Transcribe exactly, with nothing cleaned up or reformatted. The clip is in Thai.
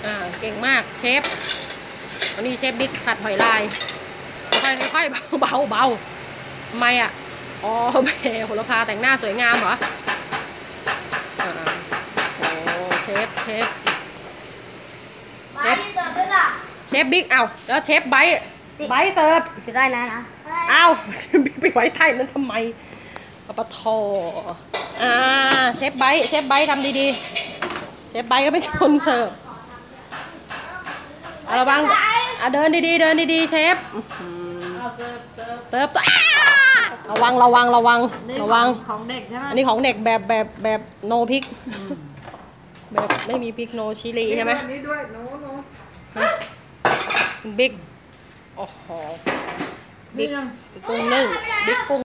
อ่าเก่งมากเชฟวันนี้เชฟบิ๊กผัดหอยลายค่อยค่อยเบาเบาทำไมอ่ะอ๋อแม่โหระพาแต่งหน้าสวยงามเหรออ่าโอ้เชฟเชฟเชฟเชฟบิ๊กเอาแล้วเชฟไบท์ไบท์เสิร์ฟจะได้แล้วนะเอาบิ๊กไปไว้ใต้นั้นทำไมปะทออ่าเชฟไบท์เชฟไบท์ทำดีๆเชฟไบท์ก็เป็นคนเสิร์ฟเอาระวังอ่ะเดินดีๆเดินดีๆเชฟเสิร์ฟเสิร์ฟระวังระวังระวังระวังของเด็กใช่ไหมอันนี้ของเด็กแบบแบบแบบโนพริกแบบไม่มีพริกโนชิลีใช่ไหมนี่ด้วยโน้โน้บิ๊กโอ้โหบิ๊กกุ้งนึ่งบิ๊กกุ้ง